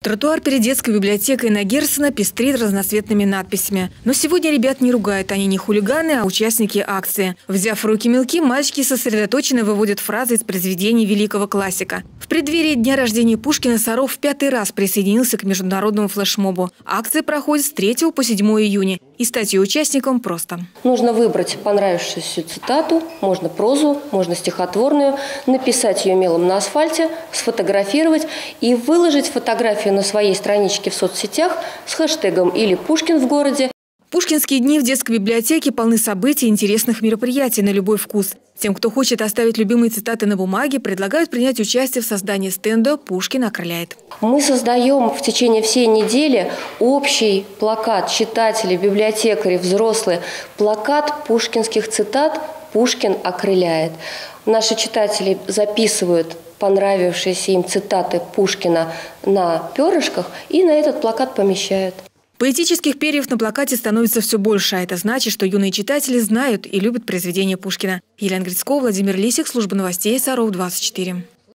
Тротуар перед детской библиотекой на Герцена пестрит разноцветными надписями. Но сегодня ребят не ругают, они не хулиганы, а участники акции. Взяв в руки мелки, мальчики сосредоточенно выводят фразы из произведений великого классика. В преддверии дня рождения Пушкина Саров в 5-й раз присоединился к международному флешмобу. Акция проходит с 3 по 7 июня. И стать ее участником просто. Нужно выбрать понравившуюся цитату, можно прозу, можно стихотворную, написать ее мелом на асфальте, сфотографировать и выложить фотографию на своей страничке в соцсетях с хэштегом или «Пушкин в городе». Пушкинские дни в детской библиотеке полны событий и интересных мероприятий на любой вкус. Тем, кто хочет оставить любимые цитаты на бумаге, предлагают принять участие в создании стенда «Пушкин окрыляет». Мы создаем в течение всей недели общий плакат читателей, библиотекарей, взрослые. Плакат пушкинских цитат «Пушкин окрыляет». Наши читатели записывают понравившиеся им цитаты Пушкина на перышках и на этот плакат помещают. Поэтических перьев на плакате становится все больше, а это значит, что юные читатели знают и любят произведения Пушкина. Елена Грицкова, Владимир Лисик, служба новостей Саров 24.